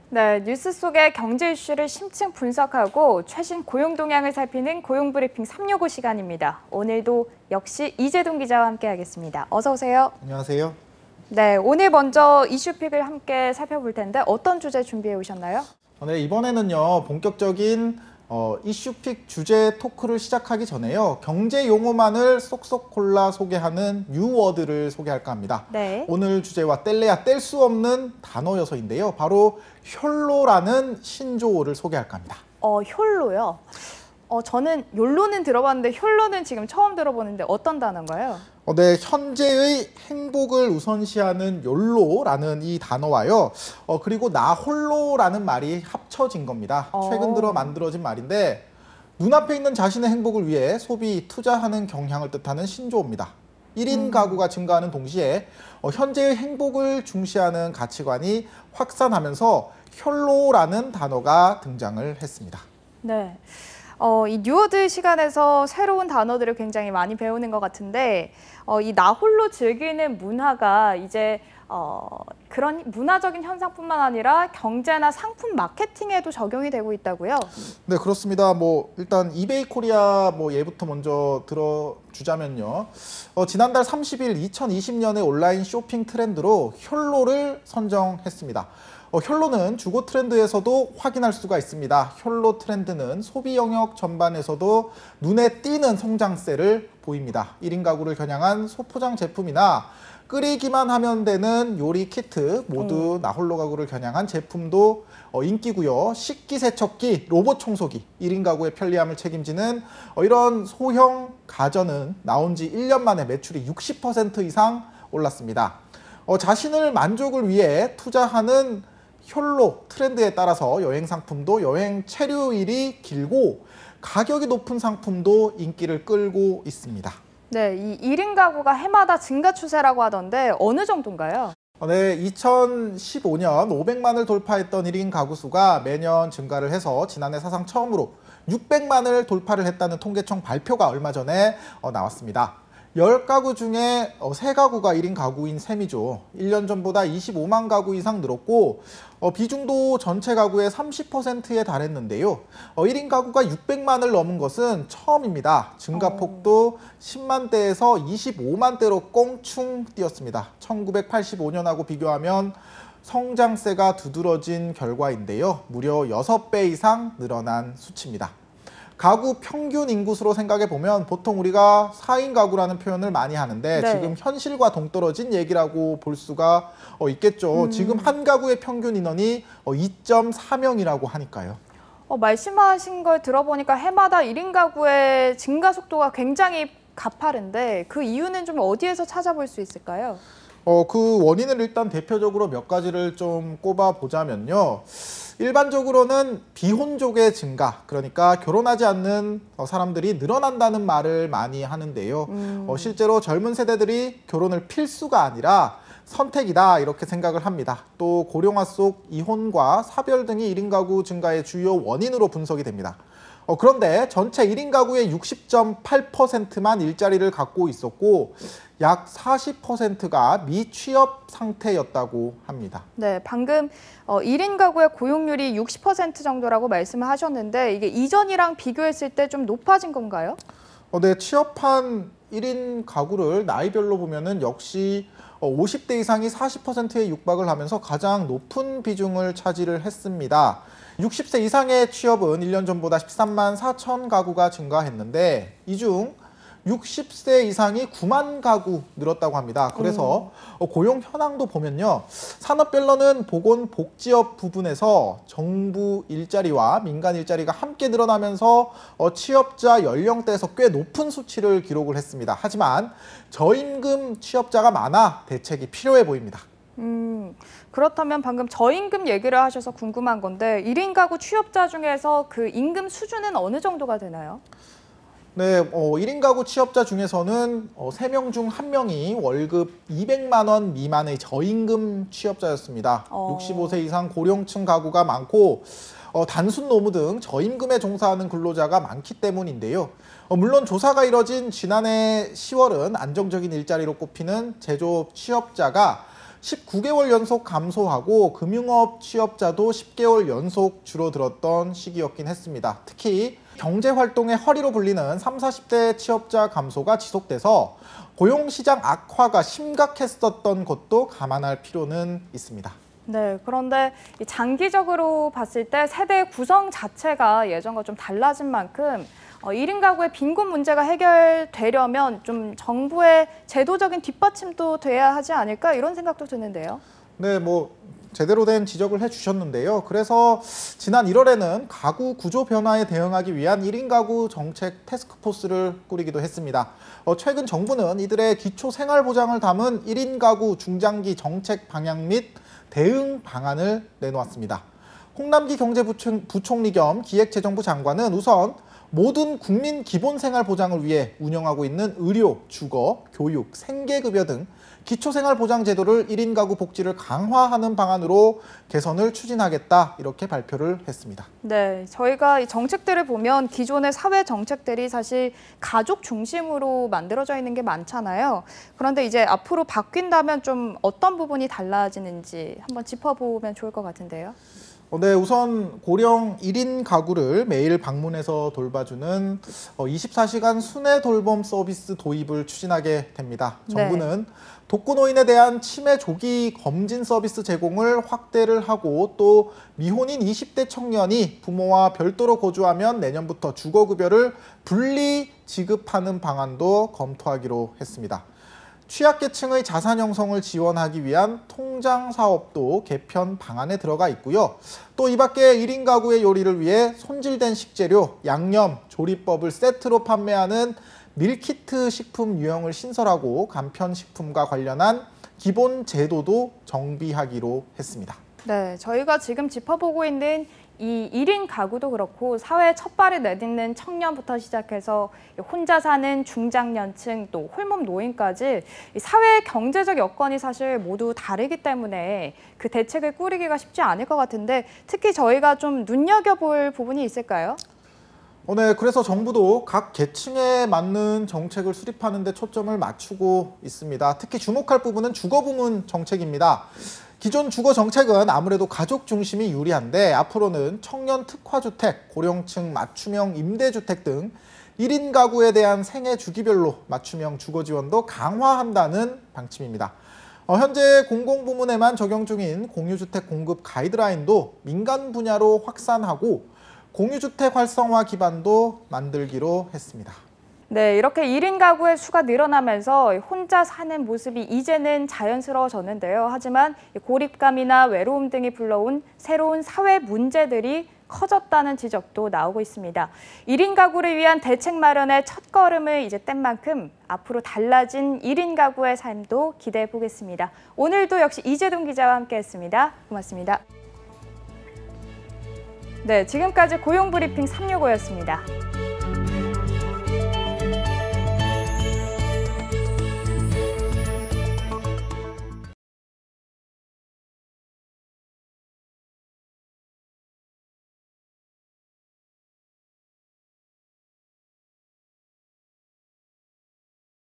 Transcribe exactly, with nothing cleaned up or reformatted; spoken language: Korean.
네, 뉴스 속의 경제 이슈를 심층 분석하고 최신 고용 동향을 살피는 고용브리핑 삼육오 시간입니다. 오늘도 역시 이재동 기자와 함께하겠습니다. 어서 오세요. 안녕하세요. 네, 오늘 먼저 이슈픽을 함께 살펴볼 텐데 어떤 주제 준비해 오셨나요? 네, 이번에는요, 본격적인 어, 이슈픽 주제 토크를 시작하기 전에요. 경제 용어만을 쏙쏙 골라 소개하는 뉴워드를 소개할까 합니다. 네. 오늘 주제와 뗄래야 뗄 수 없는 단어여서인데요. 바로 욜로라는 신조어를 소개할까 합니다. 어, 욜로요. 어, 저는 욜로는 들어봤는데 욜로는 지금 처음 들어보는데 어떤 단어인가요? 어, 네, 현재의 행복을 우선시하는 욜로라는 이 단어와요. 어, 그리고 나 홀로라는 말이 합쳐진 겁니다. 어. 최근 들어 만들어진 말인데 눈앞에 있는 자신의 행복을 위해 소비, 투자하는 경향을 뜻하는 신조어입니다. 일 인 음. 가구가 증가하는 동시에 어, 현재의 행복을 중시하는 가치관이 확산하면서 욜로라는 단어가 등장을 했습니다. 네. 어, 이 뉴워드 시간에서 새로운 단어들을 굉장히 많이 배우는 것 같은데 어, 이 나 홀로 즐기는 문화가 이제 어, 그런 문화적인 현상뿐만 아니라 경제나 상품 마케팅에도 적용이 되고 있다고요? 네, 그렇습니다. 뭐 일단 이베이 코리아 뭐 예부터 먼저 들어주자면요. 어, 지난달 삼십 일 이천이십 년의 온라인 쇼핑 트렌드로 욜로를 선정했습니다. 어, 욜로는 주거 트렌드에서도 확인할 수가 있습니다. 욜로 트렌드는 소비 영역 전반에서도 눈에 띄는 성장세를 보입니다. 일 인 가구를 겨냥한 소포장 제품이나 끓이기만 하면 되는 요리 키트 모두 음. 나 홀로 가구를 겨냥한 제품도 어, 인기고요. 식기세척기, 로봇 청소기, 일 인 가구의 편리함을 책임지는 어, 이런 소형 가전은 나온 지 일 년 만에 매출이 육십 퍼센트 이상 올랐습니다. 어, 자신을 만족을 위해 투자하는 욜로 트렌드에 따라서 여행 상품도 여행 체류일이 길고 가격이 높은 상품도 인기를 끌고 있습니다. 네, 이 일 인 가구가 해마다 증가 추세라고 하던데 어느 정도인가요? 네, 이천십오 년 오백만을 돌파했던 일 인 가구 수가 매년 증가를 해서 지난해 사상 처음으로 육백만을 돌파를 했다는 통계청 발표가 얼마 전에 나왔습니다. 십 가구 중에 세 가구가 일 인 가구인 셈이죠. 일 년 전보다 이십오만 가구 이상 늘었고 어, 비중도 전체 가구의 삼십 퍼센트에 달했는데요. 어, 일 인 가구가 육백만을 넘은 것은 처음입니다. 증가폭도 십만 대에서 이십오만 대로 껑충 뛰었습니다. 천구백팔십오 년하고 비교하면 성장세가 두드러진 결과인데요. 무려 여섯 배 이상 늘어난 수치입니다. 가구 평균 인구수로 생각해 보면 보통 우리가 사 인 가구라는 표현을 많이 하는데 네. 지금 현실과 동떨어진 얘기라고 볼 수가 있겠죠. 음. 지금 한 가구의 평균 인원이 이 점 사 명이라고 하니까요. 어, 말씀하신 걸 들어보니까 해마다 일 인 가구의 증가 속도가 굉장히 가파른데 그 이유는 좀 어디에서 찾아볼 수 있을까요? 어, 그 원인을 일단 대표적으로 몇 가지를 좀 꼽아 보자면요. 일반적으로는 비혼족의 증가, 그러니까 결혼하지 않는 사람들이 늘어난다는 말을 많이 하는데요. 음. 어, 실제로 젊은 세대들이 결혼을 필수가 아니라 선택이다 이렇게 생각을 합니다. 또 고령화 속 이혼과 사별 등이 일 인 가구 증가의 주요 원인으로 분석이 됩니다. 어, 그런데 전체 일 인 가구의 육십 점 팔 퍼센트만 일자리를 갖고 있었고 약 사십 퍼센트가 미취업 상태였다고 합니다. 네, 방금 어, 일 인 가구의 고용률이 육십 퍼센트 정도라고 말씀을 하셨는데 이게 이전이랑 비교했을 때 좀 높아진 건가요? 어, 네, 취업한 일 인 가구를 나이별로 보면은 역시 오십 대 이상이 사십 퍼센트에 육박을 하면서 가장 높은 비중을 차지를 했습니다. 육십 세 이상의 취업은 일 년 전보다 십삼만 사천 가구가 증가했는데 이 중 육십 세 이상이 구만 가구 늘었다고 합니다. 그래서 음. 고용 현황도 보면요. 산업별로는 보건복지업 부분에서 정부 일자리와 민간 일자리가 함께 늘어나면서 취업자 연령대에서 꽤 높은 수치를 기록을 했습니다. 하지만 저임금 취업자가 많아 대책이 필요해 보입니다. 음, 그렇다면 방금 저임금 얘기를 하셔서 궁금한 건데 일 인 가구 취업자 중에서 그 임금 수준은 어느 정도가 되나요? 네, 어, 일 인 가구 취업자 중에서는 어, 세 명 중 한 명이 월급 이백만 원 미만의 저임금 취업자였습니다. 어. 육십오 세 이상 고령층 가구가 많고 어, 단순 노무 등 저임금에 종사하는 근로자가 많기 때문인데요. 어, 물론 조사가 이뤄진 지난해 시월은 안정적인 일자리로 꼽히는 제조업 취업자가 십구 개월 연속 감소하고 금융업 취업자도 십 개월 연속 줄어들었던 시기였긴 했습니다. 특히 경제활동의 허리로 불리는 삼, 사십 대 취업자 감소가 지속돼서 고용시장 악화가 심각했었던 것도 감안할 필요는 있습니다. 네, 그런데 이 장기적으로 봤을 때 세대 구성 자체가 예전과 좀 달라진 만큼 어, 일 인 가구의 빈곤 문제가 해결되려면 좀 정부의 제도적인 뒷받침도 돼야 하지 않을까 이런 생각도 드는데요. 네, 뭐 제대로 된 지적을 해주셨는데요. 그래서 지난 일월에는 가구 구조 변화에 대응하기 위한 일 인 가구 정책 태스크포스를 꾸리기도 했습니다. 어, 최근 정부는 이들의 기초 생활 보장을 담은 일 인 가구 중장기 정책 방향 및 대응 방안을 내놓았습니다. 홍남기 경제부총리 겸 기획재정부 장관은 우선 모든 국민 기본 생활 보장을 위해 운영하고 있는 의료, 주거, 교육, 생계급여 등 기초생활보장 제도를 일 인 가구 복지를 강화하는 방안으로 개선을 추진하겠다 이렇게 발표를 했습니다. 네, 저희가 이 정책들을 보면 기존의 사회 정책들이 사실 가족 중심으로 만들어져 있는 게 많잖아요. 그런데 이제 앞으로 바뀐다면 좀 어떤 부분이 달라지는지 한번 짚어보면 좋을 것 같은데요. 네, 우선 고령 일 인 가구를 매일 방문해서 돌봐주는 이십사 시간 순회 돌봄 서비스 도입을 추진하게 됩니다. 정부는 네. 독거노인에 대한 치매 조기 검진 서비스 제공을 확대를 하고 또 미혼인 이십 대 청년이 부모와 별도로 거주하면 내년부터 주거급여를 분리 지급하는 방안도 검토하기로 했습니다. 취약계층의 자산 형성을 지원하기 위한 통장 사업도 개편 방안에 들어가 있고요. 또 이 밖에 일 인 가구의 요리를 위해 손질된 식재료, 양념, 조리법을 세트로 판매하는 밀키트 식품 유형을 신설하고 간편식품과 관련한 기본 제도도 정비하기로 했습니다. 네, 저희가 지금 짚어보고 있는 이 일 인 가구도 그렇고 사회에 첫 발을 내딛는 청년부터 시작해서 혼자 사는 중장년층 또 홀몸 노인까지 사회의 경제적 여건이 사실 모두 다르기 때문에 그 대책을 꾸리기가 쉽지 않을 것 같은데 특히 저희가 좀 눈여겨볼 부분이 있을까요? 어, 네, 그래서 정부도 각 계층에 맞는 정책을 수립하는 데 초점을 맞추고 있습니다. 특히 주목할 부분은 주거 부문 정책입니다. 기존 주거 정책은 아무래도 가족 중심이 유리한데 앞으로는 청년 특화주택, 고령층 맞춤형 임대주택 등 일 인 가구에 대한 생애 주기별로 맞춤형 주거 지원도 강화한다는 방침입니다. 어, 현재 공공부문에만 적용 중인 공유주택 공급 가이드라인도 민간 분야로 확산하고 공유주택 활성화 기반도 만들기로 했습니다. 네, 이렇게 일 인 가구의 수가 늘어나면서 혼자 사는 모습이 이제는 자연스러워졌는데요. 하지만 고립감이나 외로움 등이 불러온 새로운 사회 문제들이 커졌다는 지적도 나오고 있습니다. 일 인 가구를 위한 대책 마련의 첫걸음을 이제 뗀 만큼 앞으로 달라진 일 인 가구의 삶도 기대해 보겠습니다. 오늘도 역시 이재동 기자와 함께했습니다. 고맙습니다. 네, 지금까지 고용브리핑 삼육오였습니다.